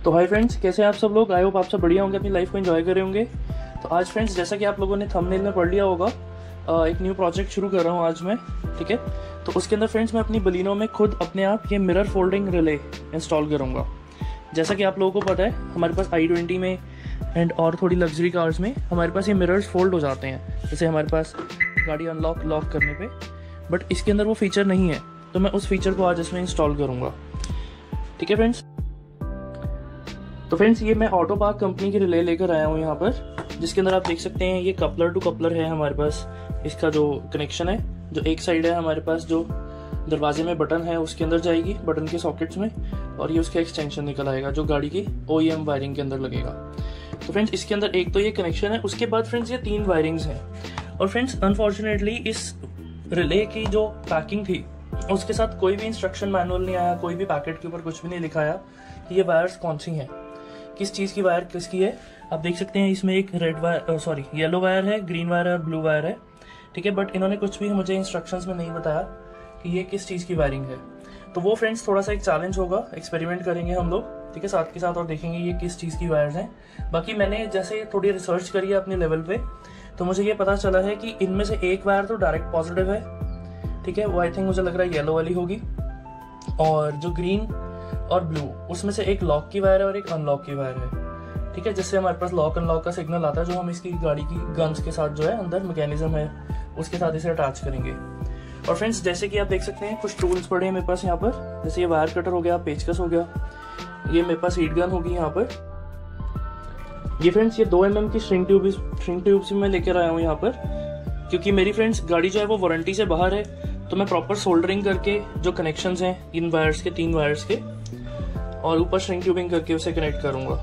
तो hi friends, कैसे हैं आप सब लोग। आई होप आप सब बढ़िया होंगे, अपनी लाइफ को एंजॉय कर रहे होंगे। तो आज फ्रेंड्स, जैसा कि आप लोगों ने थंबनेल में पढ़ लिया होगा, एक न्यू प्रोजेक्ट शुरू कर रहा हूँ आज मैं। ठीक है, तो उसके अंदर फ्रेंड्स मैं अपनी बलिनो में खुद अपने आप ये मिरर फोल्डिंग रिले इंस्टॉल करूँगा। जैसा कि आप लोगों को पता है, हमारे पास i20 में एंड और थोड़ी लग्जरी कार्स में हमारे पास ये मिरर्स फोल्ड हो जाते हैं, जैसे हमारे पास गाड़ी अनलॉक लॉक करने पे। बट इसके अंदर वो फीचर नहीं है, तो मैं उस फीचर को आज इसमें इंस्टॉल करूँगा। ठीक है फ्रेंड्स, तो फ्रेंड्स ये मैं ऑटो पार्क कंपनी की रिले लेकर आया हूँ यहाँ पर, जिसके अंदर आप देख सकते हैं ये कपलर टू कपलर है हमारे पास। इसका जो कनेक्शन है, जो एक साइड है हमारे पास, जो दरवाजे में बटन है उसके अंदर जाएगी, बटन के सॉकेट्स में, और ये उसका एक्सटेंशन निकल आएगा जो गाड़ी की OEM वायरिंग के अंदर लगेगा। तो फ्रेंड्स इसके अंदर एक तो ये कनेक्शन है, उसके बाद फ्रेंड्स ये 3 वायरिंग्स हैं। और फ्रेंड्स अनफॉर्चुनेटली इस रिले की जो पैकिंग थी उसके साथ कोई भी इंस्ट्रक्शन मैनुअल नहीं आया, कोई भी पैकेट के ऊपर कुछ भी नहीं लिखाया कि ये वायर्स कौन सी हैं, किस चीज़ की वायर किसकी है। आप देख सकते हैं इसमें एक येलो वायर है, ग्रीन वायर है और ब्लू वायर है। ठीक है, बट इन्होंने कुछ भी मुझे इंस्ट्रक्शंस में नहीं बताया कि ये किस चीज़ की वायरिंग है। तो वो फ्रेंड्स थोड़ा सा एक चैलेंज होगा, एक्सपेरिमेंट करेंगे हम लोग, ठीक है, साथ के साथ, और देखेंगे ये किस चीज़ की वायर्स हैं। बाकी मैंने जैसे थोड़ी रिसर्च करी है अपने लेवल पे, तो मुझे ये पता चला है कि इनमें से एक वायर तो डायरेक्ट पॉजिटिव है। ठीक है, वो आई थिंक मुझे लग रहा है येलो वाली होगी, और जो ग्रीन और ब्लू उसमें से एक लॉक की वायर है और एक अनलॉक की वायर है। ठीक है, जिससे हमारे पास लॉक अनलॉक का सिग्नल आता है, जो हम इसकी गाड़ी की गन्स के साथ जो है अंदर मैकेनिज्म है उसके साथ इसे अटैच करेंगे। और फ्रेंड्स जैसे कि आप देख सकते हैं कुछ टूल्स पड़े हैं मेरे पास यहाँ पर, जैसे ये वायर कटर हो गया, पेचकस हो गया, ये मेरे पास हीट गन होगी यहाँ पर। ये फ्रेंड्स ये 2 mm की स्ट्रिंग ट्यूब से मैं लेकर आया हूँ यहाँ पर, क्योंकि मेरी फ्रेंड्स गाड़ी जो है वो वारंटी से बाहर है, तो मैं प्रॉपर सोल्डरिंग करके जो कनेक्शंस हैं इन वायर्स के, 3 वायर्स के, और ऊपर स्ट्रिंग ट्यूबिंग करके उसे कनेक्ट करूंगा।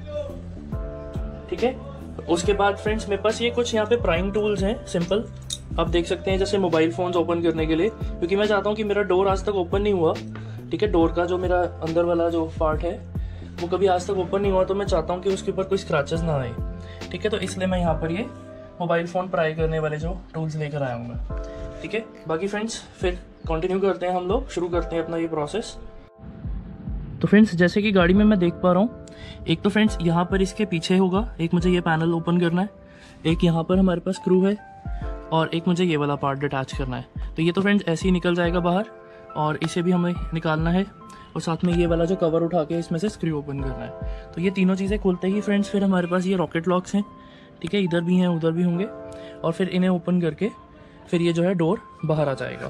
ठीक है, उसके बाद फ्रेंड्स मेरे पास ये कुछ यहाँ पे प्राइम टूल्स हैं सिंपल, आप देख सकते हैं, जैसे मोबाइल फोन्स ओपन करने के लिए, क्योंकि मैं चाहता हूँ कि मेरा डोर आज तक ओपन नहीं हुआ। ठीक है, डोर का जो मेरा अंदर वाला जो पार्ट है वो कभी आज तक ओपन नहीं हुआ, तो मैं चाहता हूँ कि उसके ऊपर कोई स्क्रैचेस ना आए। ठीक है, तो इसलिए मैं यहाँ पर ये मोबाइल फ़ोन प्राई करने वाले जो टूल्स लेकर आया हूँ मैं। ठीक है, बाकी फ्रेंड्स फिर कंटिन्यू करते हैं, हम लोग शुरू करते हैं अपना ये प्रोसेस। तो फ्रेंड्स जैसे कि गाड़ी में मैं देख पा रहा हूँ, एक तो फ्रेंड्स यहाँ पर इसके पीछे होगा, एक मुझे ये पैनल ओपन करना है, एक यहाँ पर हमारे पास स्क्रू है, और एक मुझे ये वाला पार्ट अटैच करना है। तो ये तो फ्रेंड्स ऐसे ही निकल जाएगा बाहर, और इसे भी हमें निकालना है, और साथ में ये वाला जो कवर उठा के इसमें से स्क्रू ओपन करना है। तो ये तीनों चीज़ें खुलते ही फ्रेंड्स फिर हमारे पास ये रॉकेट लॉक्स हैं। ठीक है, इधर भी हैं उधर भी होंगे, और फिर इन्हें ओपन करके फिर ये जो है डोर बाहर आ जाएगा।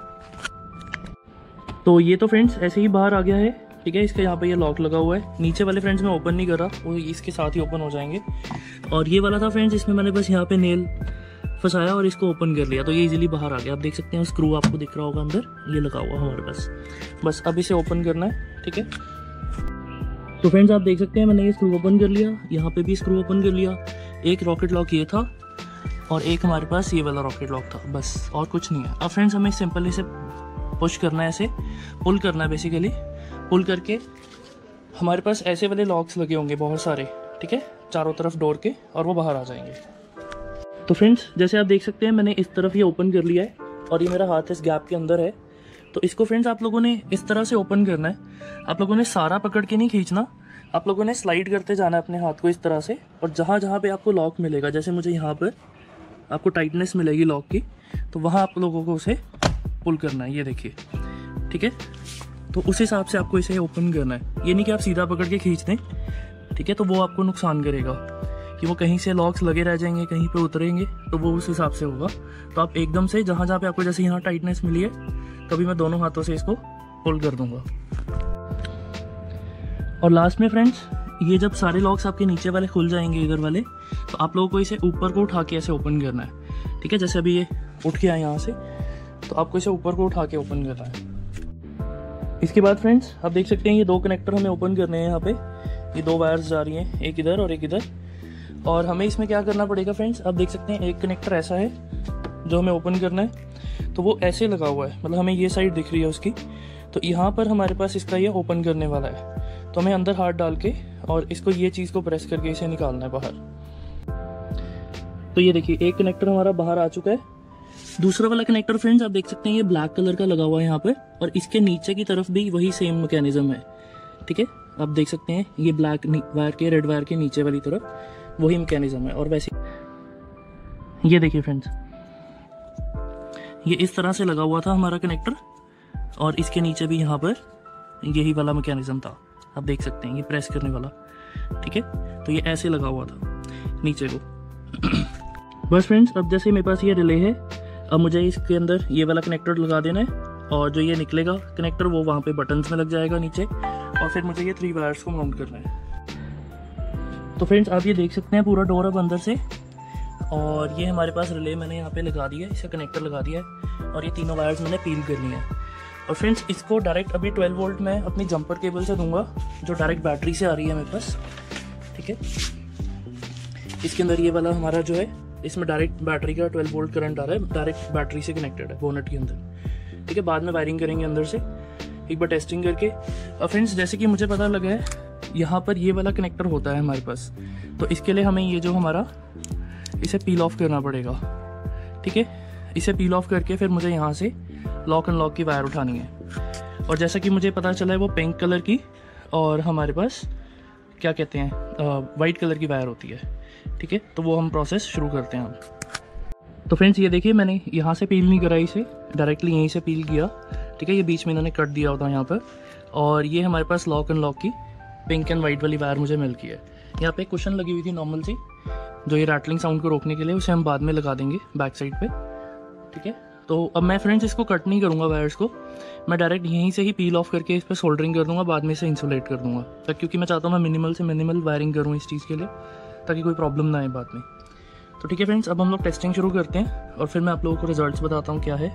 तो ये तो फ्रेंड्स ऐसे ही बाहर आ गया है। ठीक है, इसका यहाँ पे ये लॉक लगा हुआ है, नीचे वाले फ्रेंड्स मैं ओपन नहीं कर रहा, वो इसके साथ ही ओपन हो जाएंगे। और ये वाला था फ्रेंड्स, इसमें मैंने बस यहाँ पे नेल फंसाया और इसको ओपन कर लिया, तो ये इजीली बाहर आ गया। आप देख सकते हैं स्क्रू आपको दिख रहा होगा अंदर, ये लगा हुआ हमारे पास, बस अब इसे ओपन करना है। ठीक है, तो फ्रेंड्स आप देख सकते हैं मैंने ये स्क्रू ओपन कर लिया, यहाँ पे भी स्क्रू ओपन कर लिया। एक रॉकेट लॉक ये था, और एक हमारे पास ये वाला रॉकेट लॉक था, बस और कुछ नहीं है। अब फ्रेंड्स हमें सिंपल इसे पुश करना है, ऐसे पुल करना है, बेसिकली पुल करके हमारे पास ऐसे वाले लॉक्स लगे होंगे बहुत सारे, ठीक है, चारों तरफ डोर के, और वो बाहर आ जाएंगे। तो फ्रेंड्स जैसे आप देख सकते हैं मैंने इस तरफ ये ओपन कर लिया है, और ये मेरा हाथ इस गैप के अंदर है। तो इसको फ्रेंड्स आप लोगों ने इस तरह से ओपन करना है, आप लोगों ने सारा पकड़ के नहीं खींचना, आप लोगों ने स्लाइड करते जाना है अपने हाथ को इस तरह से, और जहाँ जहाँ पे आपको लॉक मिलेगा, जैसे मुझे यहाँ पर आपको टाइटनेस मिलेगी लॉक की, तो वहाँ आप लोगों को उसे पुल करना है, ये देखिए। ठीक है, तो उस हिसाब से आपको इसे ओपन करना है, ये नहीं कि आप सीधा पकड़ के खींच दें। ठीक है, तो वो आपको नुकसान करेगा कि वो कहीं से लॉक्स लगे रह जाएंगे, कहीं पे उतरेंगे, तो वो उस हिसाब से होगा। तो आप एकदम से जहाँ जहाँ पे आपको, जैसे यहाँ टाइटनेस मिली है, तभी मैं दोनों हाथों से इसको पुल कर दूंगा। और लास्ट में फ्रेंड्स ये जब सारे लॉक्स आपके नीचे वाले खुल जाएंगे, इधर वाले, तो आप लोगों को इसे ऊपर को उठा के ऐसे ओपन करना है। ठीक है, जैसे अभी ये उठ गया यहाँ से, तो आपको इसे ऊपर को उठा के ओपन करना है। इसके बाद फ्रेंड्स आप देख सकते हैं ये 2 कनेक्टर हमें ओपन करने हैं। यहाँ पे ये 2 वायर्स जा रही हैं, एक इधर और एक इधर, और हमें इसमें क्या करना पड़ेगा फ्रेंड्स, आप देख सकते हैं एक कनेक्टर ऐसा है जो हमें ओपन करना है, तो वो ऐसे लगा हुआ है, मतलब हमें ये साइड दिख रही है उसकी, तो यहाँ पर हमारे पास इसका ये ओपन करने वाला है। तो हमें अंदर हाथ डाल के और इसको, ये चीज़ को प्रेस करके इसे निकालना है बाहर। तो ये देखिए एक कनेक्टर हमारा बाहर आ चुका है। दूसरा वाला कनेक्टर फ्रेंड्स आप देख सकते हैं ये ब्लैक कलर का लगा हुआ है यहाँ पे, और इसके नीचे की तरफ भी वही सेम मैकेनिज्म है। ठीक है, आप देख सकते हैं ये ब्लैक वायर के रेड वायर के नीचे वाली तरफ वही मैकेनिज्म है। और वैसे ये देखिए फ्रेंड्स, ये इस तरह से लगा हुआ था हमारा कनेक्टर और इसके नीचे भी यहाँ पर यही वाला मैकेनिज्म था, आप देख सकते हैं ये प्रेस करने वाला, ठीक है। तो ये ऐसे लगा हुआ था नीचे को। बस फ्रेंड्स, अब जैसे मेरे पास ये रिले है, अब मुझे इसके अंदर ये वाला कनेक्टर लगा देना है और जो ये निकलेगा कनेक्टर वो वहाँ पे बटन्स में लग जाएगा नीचे, और फिर मुझे ये 3 वायर्स को माउंट करना है। तो फ्रेंड्स, आप ये देख सकते हैं पूरा डोर अब अंदर से, और ये हमारे पास रिले मैंने यहाँ पे लगा दिया है, इसका कनेक्टर लगा दिया है और ये तीनों वायर्स मैंने पील कर लिए हैं। और फ्रेंड्स, इसको डायरेक्ट अभी 12 वोल्ट में अपनी जंपर केबल से दूंगा जो डायरेक्ट बैटरी से आ रही है मेरे पास, ठीक है। इसके अंदर ये वाला हमारा जो है, इसमें डायरेक्ट बैटरी का 12 वोल्ट करंट आ रहा है, डायरेक्ट बैटरी से कनेक्टेड है बोनट के अंदर, ठीक है। बाद में वायरिंग करेंगे अंदर से एक बार टेस्टिंग करके। और फ्रेंड्स, जैसे कि मुझे पता लगा है यहाँ पर ये वाला कनेक्टर होता है हमारे पास, तो इसके लिए हमें ये जो हमारा इसे पील ऑफ करना पड़ेगा, ठीक है। इसे पील ऑफ करके फिर मुझे यहाँ से लॉक एंड लॉक की वायर उठानी है। और जैसा कि मुझे पता चला है वो पिंक कलर की और हमारे पास क्या कहते हैं वाइट कलर की वायर होती है, ठीक है। तो वो हम प्रोसेस शुरू करते हैं हम। तो फ्रेंड्स, ये देखिए मैंने यहाँ से पील नहीं करा, इसे डायरेक्टली यहीं से पील किया, ठीक है। ये बीच में इन्होंने कट दिया होता है यहाँ पर, और ये हमारे पास लॉक एंड लॉक की पिंक एंड वाइट वाली वायर मुझे मिल गई है। यहाँ पे एक कुशन लगी हुई थी नॉर्मल सी, जो ये रैटलिंग साउंड को रोकने के लिए, उसे हम बाद में लगा देंगे बैक साइड पे, ठीक है। तो अब मैं फ्रेंड्स इसको कट नहीं करूँगा वायर्स को, मैं डायरेक्ट यहीं से ही पील ऑफ करके इस पर सोल्डरिंग कर दूँगा, बाद में इसे इंसुलेट कर दूँगा, क्योंकि मैं चाहता हूँ मैं मिनिमल से मिनिमल वायरिंग करूँ इस चीज़ के लिए, ताकि कोई प्रॉब्लम ना आए बाद में। तो ठीक है फ्रेंड्स, अब हम लोग टेस्टिंग शुरू करते हैं और फिर मैं आप लोगों को रिजल्ट्स बताता हूँ क्या है।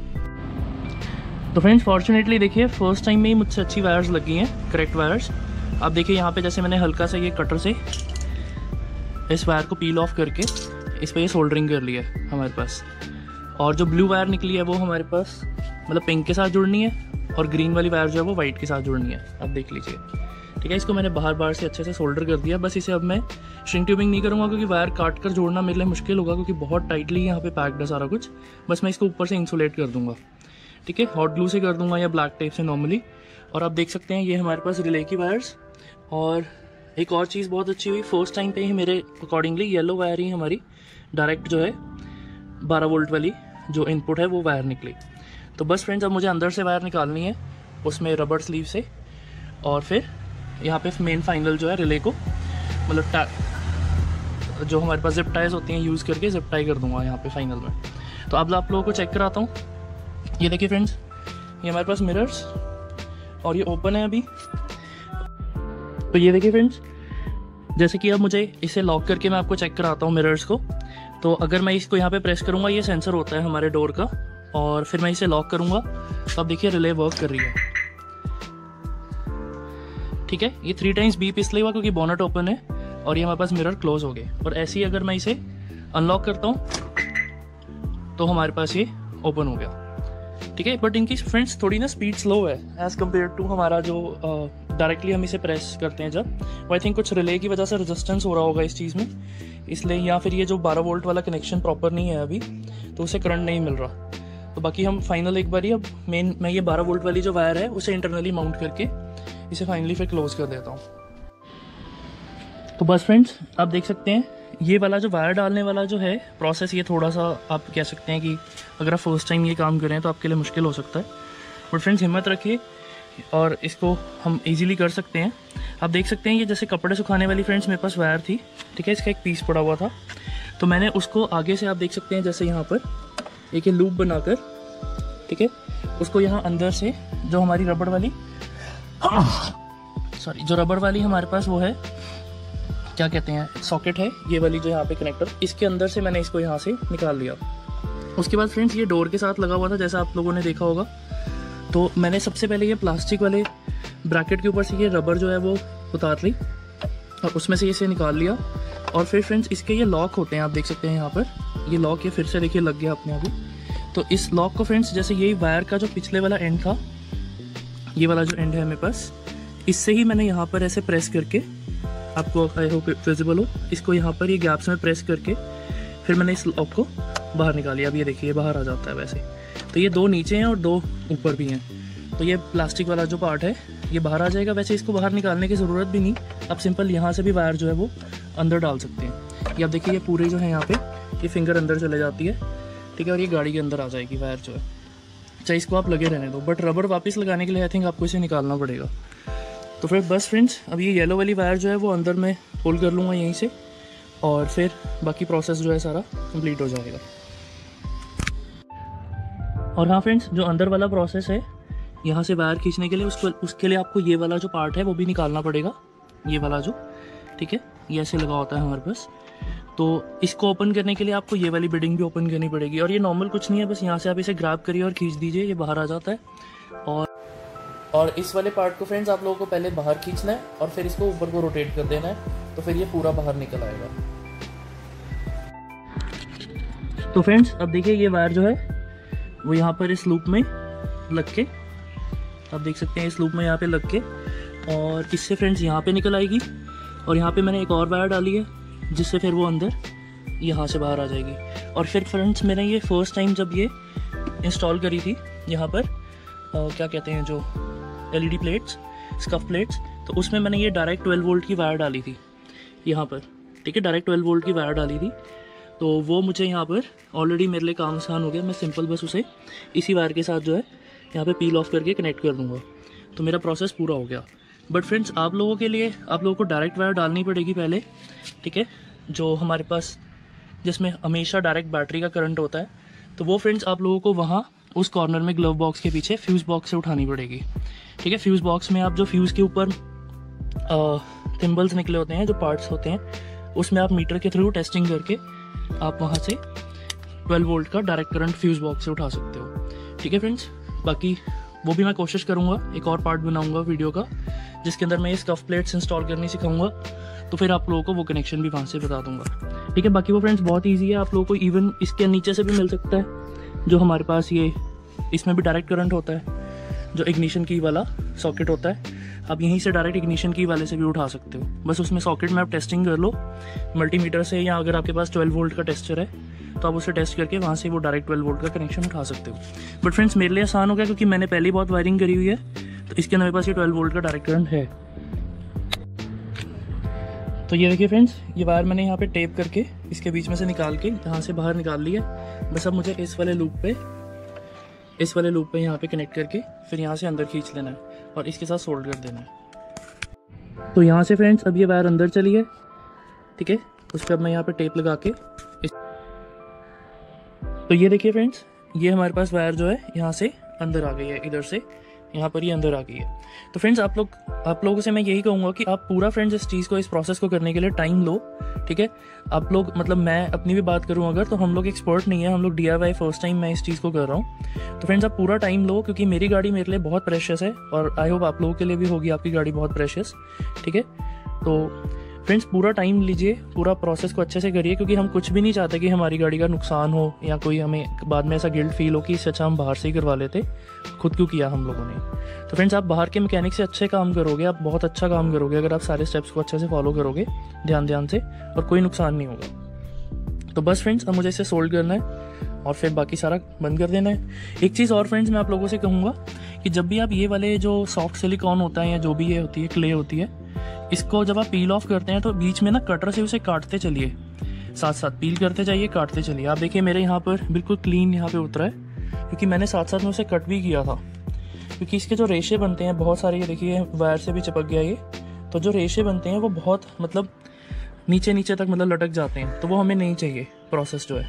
तो फ्रेंड्स, फॉर्चुनेटली देखिए फर्स्ट टाइम में ही मुझसे अच्छी वायर्स लगी हैं, करेक्ट वायर्स। आप देखिए यहाँ पे जैसे मैंने हल्का सा ये कटर से इस वायर को पील ऑफ करके इस पर ये सोल्डरिंग कर लिया है हमारे पास, और जो ब्लू वायर निकली है वो हमारे पास मतलब पिंक के साथ जुड़नी है, और ग्रीन वाली वायर जो है वो वाइट के साथ जुड़नी है, आप देख लीजिए, ठीक है। इसको मैंने बाहर से अच्छे से सोल्डर कर दिया। बस इसे अब मैं श्रिंक ट्यूबिंग नहीं करूँगा, क्योंकि वायर काट कर जोड़ना मेरे लिए मुश्किल होगा, क्योंकि बहुत टाइटली यहाँ पे पैक्ड है सारा कुछ। बस मैं इसको ऊपर से इंसुलेट कर दूँगा, ठीक है, हॉट ग्लू से कर दूँगा या ब्लैक टेप से नॉर्मली। और आप देख सकते हैं ये हमारे पास रिले की वायर्स। और एक और चीज़ बहुत अच्छी हुई, फर्स्ट टाइम पे ही मेरे अकॉर्डिंगली येलो वायर ही हमारी डायरेक्ट जो है 12 वोल्ट वाली जो इनपुट है वो वायर निकली। तो बस फ्रेंड्स, अब मुझे अंदर से वायर निकालनी है उसमें रबर स्लीव से, और फिर यहाँ पे मेन फाइनल जो है रिले को मतलब जो हमारे पास जिप टाइज होती हैं यूज़ करके जिप टाई कर दूंगा यहाँ पे फाइनल में। तो अब आप लोगों को चेक कराता हूँ। ये देखिए फ्रेंड्स, ये हमारे पास मिरर्स और ये ओपन है अभी। तो ये देखिए फ्रेंड्स, जैसे कि अब मुझे इसे लॉक करके मैं आपको चेक कराता हूँ मिरर्स को। तो अगर मैं इसको यहाँ पे प्रेस करूँगा, ये सेंसर होता है हमारे डोर का, और फिर मैं इसे लॉक करूँगा तो अब देखिए रिले वर्क कर रही है, ठीक है। ये 3 टाइम्स बीप इसलिए हुआ क्योंकि बोनट ओपन है और ये हमारे पास मिरर क्लोज हो गए। और ऐसे ही अगर मैं इसे अनलॉक करता हूँ तो हमारे पास ये ओपन हो गया, ठीक है। बट इनकी फ्रेंड्स थोड़ी ना स्पीड स्लो है एज़ कम्पेयर टू हमारा जो डायरेक्टली हम इसे प्रेस करते हैं जब, वो आई थिंक कुछ रिले की वजह से रेजिस्टेंस हो रहा होगा इस चीज़ में, इसलिए, या फिर ये जो 12 वोल्ट वाला कनेक्शन प्रॉपर नहीं है अभी, तो उसे करंट नहीं मिल रहा। तो बाकी हम फाइनल एक बार ही अब मैं ये 12 वोल्ट वाली जो वायर है उसे इंटरनली माउंट करके इसे फाइनली फिर क्लोज कर देता हूँ। तो बस फ्रेंड्स, आप देख सकते हैं ये वाला जो वायर डालने वाला जो है प्रोसेस, ये थोड़ा सा आप कह सकते हैं कि अगर आप फर्स्ट टाइम ये काम करें तो आपके लिए मुश्किल हो सकता है, बट फ्रेंड्स हिम्मत रखिए और इसको हम इजीली कर सकते हैं। आप देख सकते हैं ये जैसे कपड़े सुखाने वाली फ्रेंड्स मेरे पास वायर थी, ठीक है, इसका एक पीस पड़ा हुआ था, तो मैंने उसको आगे से आप देख सकते हैं जैसे यहाँ पर एक लूप बनाकर, ठीक है, उसको यहाँ अंदर से जो हमारी रबड़ वाली जो रबड़ वाली हमारे पास वो है, क्या कहते हैं, सॉकेट है ये वाली जो यहाँ पे कनेक्टर, इसके अंदर से मैंने इसको यहाँ से निकाल लिया। उसके बाद फ्रेंड्स ये डोर के साथ लगा हुआ था जैसा आप लोगों ने देखा होगा, तो मैंने सबसे पहले ये प्लास्टिक वाले ब्रैकेट के ऊपर से ये रबर जो है वो उतार ली और उसमें से इसे निकाल लिया। और फिर फ्रेंड्स इसके ये लॉक होते हैं, आप देख सकते हैं यहाँ पर ये लॉक, ये फिर से देखिए लग गया अपने आप ही। तो इस लॉक को फ्रेंड्स जैसे यही वायर का जो पिछले वाला एंड था, ये वाला जो एंड है मेरे पास, इससे ही मैंने यहाँ पर ऐसे प्रेस करके, आपको आई होप विजिबल हो, इसको यहाँ पर ये गैप्स में प्रेस करके फिर मैंने इस लॉक को बाहर निकालिया। अब ये देखिए बाहर आ जाता है वैसे। तो ये 2 नीचे हैं और 2 ऊपर भी हैं। तो ये प्लास्टिक वाला जो पार्ट है ये बाहर आ जाएगा। वैसे इसको बाहर निकालने की ज़रूरत भी नहीं, आप सिंपल यहाँ से भी वायर जो है वो अंदर डाल सकते हैं। ये आप देखिए ये पूरे जो है यहाँ पे ये फिंगर अंदर चले जाती है, ठीक है, और ये गाड़ी के अंदर आ जाएगी वायर जो है। चाहे इसको आप लगे रहने दो, बट रबर वापस लगाने के लिए आई थिंक आपको इसे निकालना पड़ेगा। तो फिर बस फ्रेंड्स, अब ये येलो वाली वायर जो है वो अंदर मैं होल्ड कर लूँगा यहीं से, और फिर बाकी प्रोसेस जो है सारा कंप्लीट हो जाएगा। और हाँ फ्रेंड्स, जो अंदर वाला प्रोसेस है यहाँ से वायर खींचने के लिए, उसके लिए आपको ये वाला जो पार्ट है वो भी निकालना पड़ेगा, ये वाला जो, ठीक है, ये ऐसे लगा होता है हमारे पास। तो इसको ओपन करने के लिए आपको ये वाली बिडिंग भी ओपन करनी पड़ेगी, और ये नॉर्मल कुछ नहीं है, बस यहाँ से आप इसे ग्रैब करिए और खींच दीजिए, ये बाहर आ जाता है। और इस वाले पार्ट को फ्रेंड्स आप लोगों को पहले बाहर खींचना है और फिर इसको ऊपर को रोटेट कर देना है, तो फिर ये पूरा बाहर निकल आएगा। तो फ्रेंड्स अब देखिए ये वायर जो है वो यहाँ पर इस लूप में लग के, आप देख सकते हैं इस लूप में यहाँ पे लग के, और इससे फ्रेंड्स यहाँ पे निकल आएगी। और यहाँ पे मैंने एक और वायर डाली है जिससे फिर वो अंदर यहाँ से बाहर आ जाएगी। और फिर फ्रेंड्स मैंने ये फर्स्ट टाइम जब ये इंस्टॉल करी थी यहाँ पर क्या कहते हैं जो LED प्लेट्स, स्कफ प्लेट्स, तो उसमें मैंने ये डायरेक्ट 12 वोल्ट की वायर डाली थी यहाँ पर, ठीक है, डायरेक्ट 12 वोल्ट की वायर डाली थी। तो वो मुझे यहाँ पर ऑलरेडी मेरे लिए काम आसान हो गया, मैं सिंपल बस उसे इसी वायर के साथ जो है यहाँ पे पील ऑफ करके कनेक्ट कर दूँगा, तो मेरा प्रोसेस पूरा हो गया। बट फ्रेंड्स आप लोगों के लिए आप लोगों को डायरेक्ट वायर डालनी पड़ेगी पहले, ठीक है, जो हमारे पास जिसमें हमेशा डायरेक्ट बैटरी का करंट होता है, तो वो फ्रेंड्स आप लोगों को वहाँ उस कॉर्नर में ग्लव बॉक्स के पीछे फ्यूज़ बॉक्स से उठानी पड़ेगी, ठीक है। फ्यूज़ बॉक्स में आप जो फ्यूज़ के ऊपर थिम्बल्स निकले होते हैं, जो पार्ट्स होते हैं, उसमें आप मीटर के थ्रू टेस्टिंग करके आप वहाँ से 12 वोल्ट का डायरेक्ट करंट फ्यूज़ बॉक्स से उठा सकते हो, ठीक है फ्रेंड्स। बाकी वो भी मैं कोशिश करूँगा, एक और पार्ट बनाऊँगा वीडियो का जिसके अंदर मैं ये स्कफ प्लेट्स इंस्टॉल करनी सिखाऊंगा, तो फिर आप लोगों को वो कनेक्शन भी वहाँ से बता दूंगा, ठीक है। बाकी वो फ्रेंड्स बहुत ईजी है, आप लोगों को इवन इसके नीचे से भी मिल सकता है, जो हमारे पास ये इसमें भी डायरेक्ट करंट होता है, जो इग्निशन की वाला सॉकेट होता है, आप यहीं से डायरेक्ट इग्निशन की वाले से भी उठा सकते हो। बस उसमें सॉकेट में आप टेस्टिंग कर लो मल्टीमीटर से, या अगर आपके पास 12 वोल्ट का टेस्टर है तो आप उसे टेस्ट करके वहाँ से वो डायरेक्ट 12 वोल्ट का कनेक्शन उठा सकते हो। बट फ्रेंड्स मेरे लिए आसान हो गया क्योंकि मैंने पहले ही बहुत वायरिंग करी हुई है, तो इसके अंदर मेरे पास ये 12 वोल्ट का डायरेक्ट करंट है। तो ये देखिए फ्रेंड्स, ये वायर मैंने यहाँ पे टेप करके इसके बीच में से निकाल के यहाँ से बाहर निकाल लिया। बस अब मुझे इस वाले लूप पे यहाँ पे कनेक्ट करके फिर यहाँ से अंदर खींच लेना है और इसके साथ सोल्ड कर देना है। तो यहाँ से फ्रेंड्स अब ये वायर अंदर चली है, ठीक है, उस पर अब मैं यहाँ पे टेप लगा के तो ये देखिए फ्रेंड्स, ये हमारे पास वायर जो है यहाँ से अंदर आ गई है, इधर से यहाँ पर ये अंदर आ गई है। तो फ्रेंड्स आप लोगों से मैं यही कहूँगा कि आप पूरा फ्रेंड्स इस चीज़ को, इस प्रोसेस को करने के लिए टाइम लो, ठीक है। आप लोग, मतलब मैं अपनी भी बात करूँ अगर, तो हम लोग एक्सपर्ट नहीं है, हम लोग DIY फर्स्ट टाइम मैं इस चीज़ को कर रहा हूँ। तो फ्रेंड्स आप पूरा टाइम लो, क्योंकि मेरी गाड़ी मेरे लिए बहुत प्रेशियस है और आई होप आप लोगों के लिए भी होगी आपकी गाड़ी बहुत प्रेशियस, ठीक है। तो फ्रेंड्स पूरा टाइम लीजिए, पूरा प्रोसेस को अच्छे से करिए, क्योंकि हम कुछ भी नहीं चाहते कि हमारी गाड़ी का नुकसान हो या कोई हमें बाद में ऐसा गिल्ट फील हो कि इससे अच्छा हम बाहर से ही करवा लेते, खुद क्यों किया हम लोगों ने। तो फ्रेंड्स आप बाहर के मैकेनिक से अच्छे काम करोगे, आप बहुत अच्छा काम करोगे अगर आप सारे स्टेप्स को अच्छे से फॉलो करोगे ध्यान से, और कोई नुकसान नहीं होगा। तो बस फ्रेंड्स अब मुझे इसे सोल्ड करना है और फिर बाकी सारा बंद कर देना है। एक चीज़ और फ्रेंड्स मैं आप लोगों से कहूँगा कि जब भी आप ये वाले जो सॉफ्ट सिलिकॉन होता है या जो भी ये होती है क्ले होती है, इसको जब आप पील ऑफ करते हैं तो बीच में ना कटर से उसे काटते चलिए, साथ साथ पील करते जाइए, काटते चलिए। आप देखिए मेरे यहाँ पर बिल्कुल क्लीन यहाँ पे उतरा है, क्योंकि मैंने साथ साथ में उसे कट भी किया था, क्योंकि इसके जो रेशे बनते हैं बहुत सारे, ये देखिए वायर से भी चिपक गया ये, तो जो रेशे बनते हैं वो बहुत मतलब नीचे तक मतलब लटक जाते हैं, तो वो हमें नहीं चाहिए प्रोसेस जो है।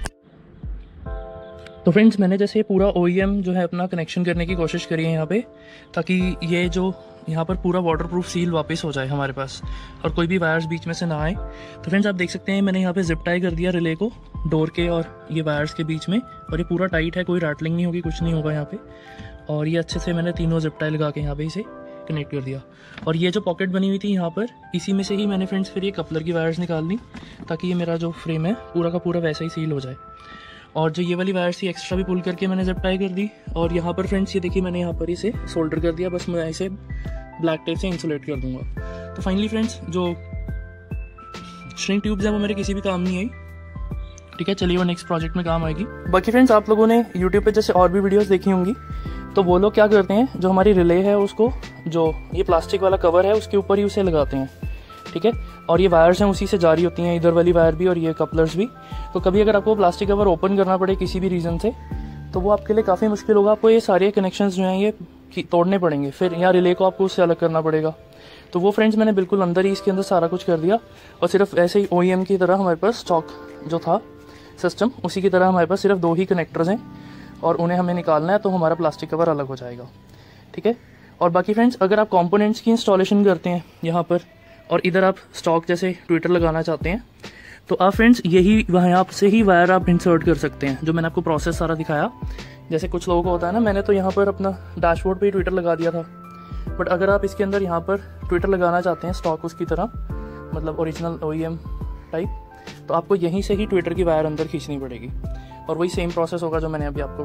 तो फ्रेंड्स मैंने जैसे पूरा OEM जो है अपना कनेक्शन करने की कोशिश करी है यहाँ पे, ताकि ये जो यहाँ पर पूरा वाटरप्रूफ सील वापस हो जाए हमारे पास और कोई भी वायर्स बीच में से ना आए। तो फ्रेंड्स आप देख सकते हैं मैंने यहाँ पे जिप टाई कर दिया रिले को डोर के और ये वायर्स के बीच में, और ये पूरा टाइट है, कोई रैटलिंग नहीं होगी, कुछ नहीं होगा यहाँ पे। और ये अच्छे से मैंने तीनों जिप टाई लगा के यहाँ पे इसे कनेक्ट कर दिया। और ये जो पॉकेट बनी हुई थी यहाँ पर, इसी में से ही मैंने फ्रेंड्स फिर ये कपलर की वायर्स निकाल ली, ताकि ये मेरा जो फ्रेम है पूरा का पूरा वैसा ही सील हो जाए। और जो ये वाली वायर्स थी एक्स्ट्रा भी पुल करके मैंने जिप टाई कर दी। और यहाँ पर फ्रेंड्स ये देखिए मैंने यहाँ पर इसे सोल्डर कर दिया, बस मैं इसे ब्लैक टेप से इंसुलेट कर दूंगा। तो फाइनली फ्रेंड्स जो श्रिंक ट्यूब्स है वो मेरे किसी भी काम नहीं आई, ठीक है, चलिए वो नेक्स्ट प्रोजेक्ट में काम आएगी। बाकी फ्रेंड्स आप लोगों ने यूट्यूब पे जैसे और भी वीडियोस देखी होंगी, तो वो लोग क्या करते हैं, जो हमारी रिले है उसको, जो ये प्लास्टिक वाला कवर है उसके ऊपर ही उसे लगाते हैं, ठीक है। और ये वायर्स हैं उसी से जारी होती हैं, इधर वाली वायर भी और ये कपलर्स भी। तो कभी अगर आपको प्लास्टिक कवर ओपन करना पड़े किसी भी रीज़न से, तो वो आपके लिए काफ़ी मुश्किल होगा। आपको ये सारे कनेक्शंस जो हैं ये तोड़ने पड़ेंगे, फिर यहाँ रिले को आपको उससे अलग करना पड़ेगा। तो वो फ्रेंड्स मैंने बिल्कुल अंदर ही इसके अंदर सारा कुछ कर दिया, और सिर्फ ऐसे ही OEM की तरह हमारे पास स्टॉक जो था सिस्टम, उसी की तरह हमारे पास सिर्फ 2 ही कनेक्टर्स हैं, और उन्हें हमें निकालना है, तो हमारा प्लास्टिक कवर अलग हो जाएगा, ठीक है। और बाकी फ्रेंड्स, अगर आप कंपोनेंट्स की इंस्टॉलेशन करते हैं यहाँ पर, और इधर आप स्टॉक जैसे ट्विटर लगाना चाहते हैं, तो आप फ्रेंड्स यही वहाँ से ही वायर आप इंसर्ट कर सकते हैं, जो मैंने आपको प्रोसेस सारा दिखाया। जैसे कुछ लोगों को होता है ना, मैंने तो यहाँ पर अपना डैशबोर्ड पे ही ट्विटर लगा दिया था, बट अगर आप इसके अंदर यहाँ पर ट्विटर लगाना चाहते हैं स्टॉक उसकी तरह, मतलब ओरिजिनल OEM टाइप, तो आपको यहीं से ही ट्विटर की वायर अंदर खींचनी पड़ेगी, और वही सेम प्रोसेस होगा जो मैंने अभी आपको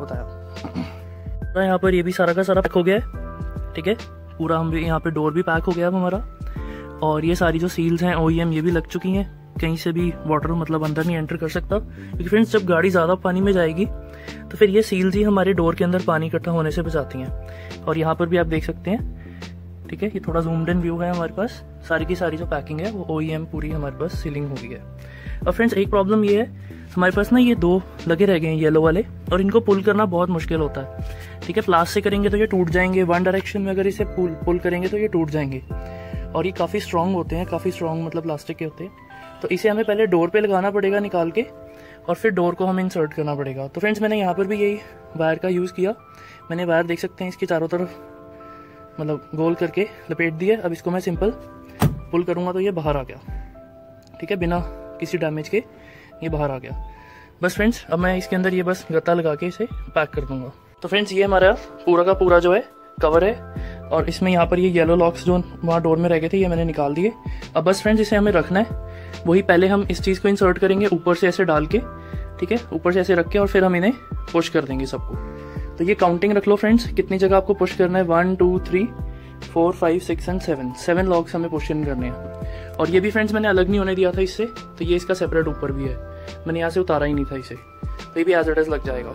बताया। तो यहाँ पर ये भी सारा का सारा पैक हो गया है, ठीक है। पूरा हम भी यहाँ पे डोर भी पैक हो गया अब हमारा, और ये सारी जो सील्स हैं OEM ये भी लग चुकी हैं, कहीं से भी वाटर मतलब अंदर नहीं एंटर कर सकता, क्योंकि फ्रेंड्स जब गाड़ी ज़्यादा पानी में जाएगी तो फिर ये सील्स ही हमारे डोर के अंदर पानी इकट्ठा होने से बचाती हैं। और यहाँ पर भी आप देख सकते हैं, ठीक है, ये थोड़ा जूम्ड इन व्यू है हमारे पास। सारी की सारी जो पैकिंग है वो OEM पूरी हमारे पास सीलिंग हो गई है। और फ्रेंड्स एक प्रॉब्लम ये है, हमारे पास ना ये 2 लगे रह गए हैं येलो वाले, और इनको पुल करना बहुत मुश्किल होता है, ठीक है। प्लास से करेंगे तो ये टूट जाएंगे, वन डायरेक्शन में अगर इसे पुल करेंगे तो ये टूट जाएंगे, और ये काफ़ी स्ट्रॉन्ग होते हैं, काफ़ी स्ट्रॉन्ग मतलब प्लास्टिक के होते हैं। तो इसे हमें पहले डोर पे लगाना पड़ेगा निकाल के, और फिर डोर को हमें इंसर्ट करना पड़ेगा। तो फ्रेंड्स मैंने यहाँ पर भी यही वायर का यूज़ किया। मैंने वायर देख सकते हैं इसके चारों तरफ मतलब गोल करके लपेट दिए। अब इसको मैं सिंपल पुल करूँगा तो ये बाहर आ गया, ठीक है, बिना किसी डैमेज के ये बाहर आ गया। बस फ्रेंड्स अब मैं इसके अंदर ये बस गत्ता लगा के इसे पैक कर दूँगा। तो फ्रेंड्स ये हमारा पूरा का पूरा जो है कवर है, और इसमें यहाँ पर ये येलो लॉक्स जो वहाँ डोर में रह गए थे ये मैंने निकाल दिए। अब बस फ्रेंड्स इसे हमें रखना है, वही पहले हम इस चीज़ को इंसर्ट करेंगे ऊपर से ऐसे डाल के, ठीक है, ऊपर से ऐसे रख के, और फिर हम इन्हें पुश कर देंगे सबको। तो ये काउंटिंग रख लो फ्रेंड्स, कितनी जगह आपको पुश करना है, 1 2 3 4 5 6 एंड 7 लॉक्स हमें पुश इन करने हैं। और ये भी फ्रेंड्स मैंने अलग नहीं होने दिया था इससे, तो ये इसका सेपरेट ऊपर भी है, मैंने यहाँ से उतारा ही नहीं था इसे, तो ये भी एज इट इज लग जाएगा।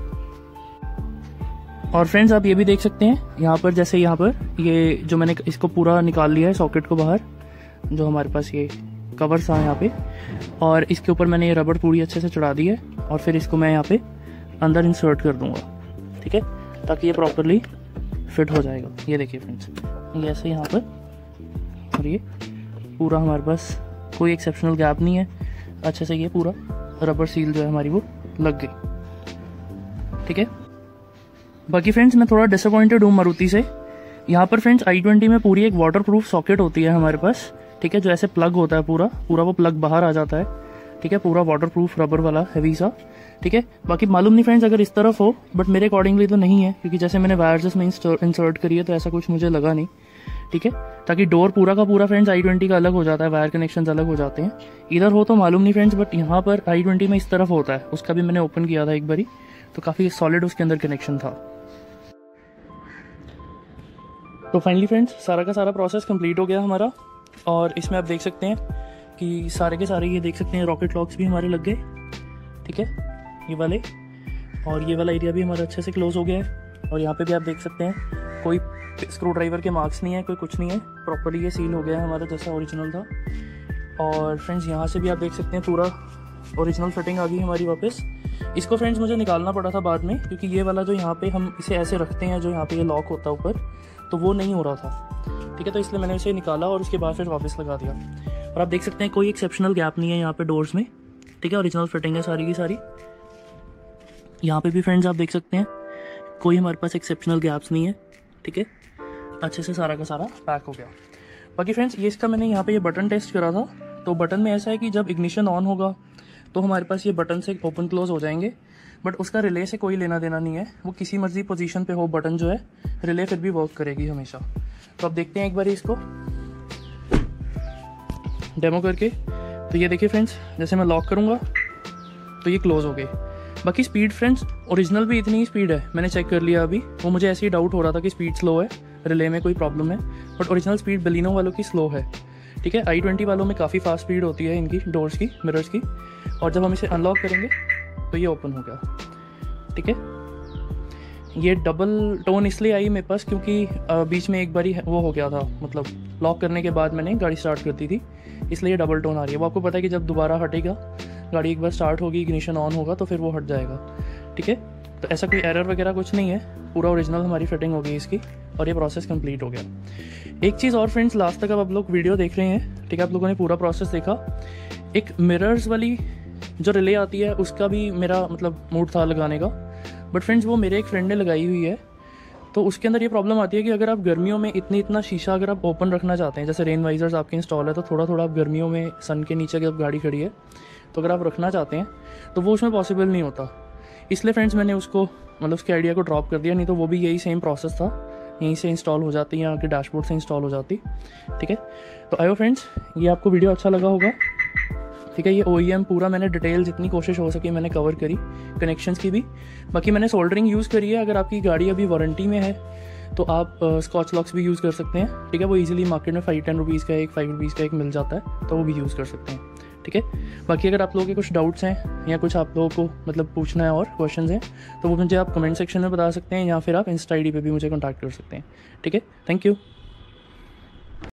और फ्रेंड्स आप ये भी देख सकते हैं यहाँ पर, जैसे यहाँ पर ये जो मैंने इसको पूरा निकाल लिया है सॉकेट को बाहर, जो हमारे पास ये कवर था यहाँ पे, और इसके ऊपर मैंने ये रबड़ पूरी अच्छे से चढ़ा दी है, और फिर इसको मैं यहाँ पे अंदर इंसर्ट कर दूंगा, ठीक है, ताकि ये प्रॉपरली फिट हो जाएगा। ये देखिए फ्रेंड्स, ये ऐसे यहाँ पर, और ये पूरा हमारे पास कोई एक्सेप्शनल गैप नहीं है, अच्छे से ये पूरा रबड़ सील जो है हमारी वो लग गई, ठीक है। बाकी फ्रेंड्स मैं थोड़ा डिसअपॉइंटेड हूँ मारुति से। यहाँ पर फ्रेंड्स i20 में पूरी एक वाटर प्रूफ सॉकेट होती है हमारे पास, ठीक है, जो ऐसे प्लग होता है पूरा वो प्लग बाहर आ जाता है, ठीक है, पूरा वाटर प्रूफ रबर वाला हैवी सा, ठीक है। बाकी मालूम नहीं फ्रेंड्स अगर इस तरफ हो, बट मेरे अकॉर्डिंगली तो नहीं है, क्योंकि जैसे मैंने वायर्स इसमें इंसर्ट करी है तो ऐसा कुछ मुझे लगा नहीं, ठीक है। ताकि डोर पूरा का पूरा फ्रेंड्स i20 का अलग हो जाता है, वायर कनेक्शन अलग हो जाते हैं। इधर हो तो मालूम नहीं फ्रेंड्स, बट यहाँ पर i20 में इस तरफ होता है, उसका भी मैंने ओपन किया था एक बारी, तो काफ़ी सॉलिड उसके अंदर कनेक्शन था। तो फाइनली फ्रेंड्स सारा का सारा प्रोसेस कंप्लीट हो गया हमारा, और इसमें आप देख सकते हैं कि सारे के सारे ये देख सकते हैं रॉकेट लॉक्स भी हमारे लग गए, ठीक है, ये वाले, और ये वाला एरिया भी हमारा अच्छे से क्लोज हो गया है। और यहाँ पे भी आप देख सकते हैं कोई स्क्रू ड्राइवर के मार्क्स नहीं है, कोई कुछ नहीं है, प्रॉपर्ली ये सील हो गया है हमारा जैसा ओरिजिनल था। और फ्रेंड्स यहाँ से भी आप देख सकते हैं पूरा ओरिजिनल फिटिंग आ गई हमारी वापस। इसको फ्रेंड्स मुझे निकालना पड़ा था बाद में, क्योंकि ये वाला जो यहाँ पे हम इसे ऐसे रखते हैं, जो यहाँ पे ये लॉक होता है ऊपर, तो वो नहीं हो रहा था, ठीक है, तो इसलिए मैंने इसे निकाला और उसके बाद फिर वापस लगा दिया। और आप देख सकते हैं कोई एक्सेप्शनल गैप नहीं है यहाँ पे डोर्स में, ठीक है, ओरिजिनल फिटिंग है सारी की सारी। यहाँ पे भी फ्रेंड्स आप देख सकते हैं कोई हमारे पास एक्सेप्शनल गैप्स नहीं है, ठीक है, अच्छे से सारा का सारा पैक हो गया। बाकी फ्रेंड्स ये इसका मैंने यहाँ पे ये बटन टेस्ट करा था, तो बटन में ऐसा है कि जब इग्निशन ऑन होगा तो हमारे पास ये बटन से ओपन क्लोज हो जाएंगे, बट उसका रिले से कोई लेना देना नहीं है, वो किसी मर्जी पोजीशन पे हो बटन जो है, रिले फिर भी वर्क करेगी हमेशा। तो अब देखते हैं एक बार इसको डेमो करके। तो ये देखिए फ्रेंड्स, जैसे मैं लॉक करूँगा तो ये क्लोज हो गए। बाकी स्पीड फ्रेंड्स ओरिजिनल भी इतनी ही स्पीड है, मैंने चेक कर लिया अभी, वो मुझे ऐसे ही डाउट हो रहा था कि स्पीड स्लो है, रिले में कोई प्रॉब्लम है, बट ओरिजिनल स्पीड बलिनो वालों की स्लो है, ठीक है। i20 वालों में काफ़ी फास्ट स्पीड होती है इनकी डोर्स की, मिरर्स की, और जब हम इसे अनलॉक करेंगे तो ये ओपन हो गया, ठीक है। ये डबल टोन इसलिए आई मेरे पास क्योंकि बीच में एक बारी वो हो गया था, मतलब लॉक करने के बाद मैंने गाड़ी स्टार्ट कर दी थी, इसलिए ये डबल टोन आ रही है। वो आपको पता है कि जब दोबारा हटेगा, गाड़ी एक बार स्टार्ट होगी, इग्निशन ऑन होगा तो फिर वो हट जाएगा, ठीक है। तो ऐसा कोई एरर वगैरह कुछ नहीं है, पूरा ओरिजिनल हमारी फिटिंग हो गई इसकी और ये प्रोसेस कंप्लीट हो गया। एक चीज़ और फ्रेंड्स, लास्ट तक अब आप लोग वीडियो देख रहे हैं, ठीक है, आप लोगों ने पूरा प्रोसेस देखा। एक मिरर्स वाली जो रिले आती है उसका भी मेरा मतलब मूड था लगाने का, बट फ्रेंड्स वो मेरे एक फ्रेंड ने लगाई हुई है, तो उसके अंदर ये प्रॉब्लम आती है कि अगर आप गर्मियों में इतना शीशा अगर आप ओपन रखना चाहते हैं, जैसे रेन वाइजर्स आपके इंस्टॉल है, तो थोड़ा थोड़ा आप गर्मियों में सन के नीचे जब गाड़ी खड़ी है तो अगर आप रखना चाहते हैं तो वो उसमें पॉसिबल नहीं होता। इसलिए फ्रेंड्स मैंने उसको मतलब उसके आइडिया को ड्रॉप कर दिया, नहीं तो वो भी यही सेम प्रोसेस था, यहीं से इंस्टॉल हो जाती या आपके डैशबोर्ड से इंस्टॉल हो जाती, ठीक है। तो आयो फ्रेंड्स, ये आपको वीडियो अच्छा लगा होगा, ठीक है। ये OEM पूरा मैंने डिटेल जितनी कोशिश हो सकी मैंने कवर करी, कनेक्शंस की भी। बाकी मैंने सोल्डरिंग यूज़ करी है, अगर आपकी गाड़ी अभी वारंटी में है तो आप स्कॉच लॉक्स भी यूज़ कर सकते हैं, ठीक है। वो इजीली मार्केट में 5-10 रुपीज़ का एक, 5 रुपीज़ का एक मिल जाता है, तो वो भी यूज़ कर सकते हैं, ठीक है। बाकी अगर आप लोगों के कुछ डाउट्स हैं या कुछ आप लोगों को मतलब पूछना है और क्वेश्चंस हैं तो वो मुझे आप कमेंट सेक्शन में बता सकते हैं, या फिर आप इंस्टा ID पे भी मुझे कॉन्टैक्ट कर सकते हैं, ठीक है। Thank you.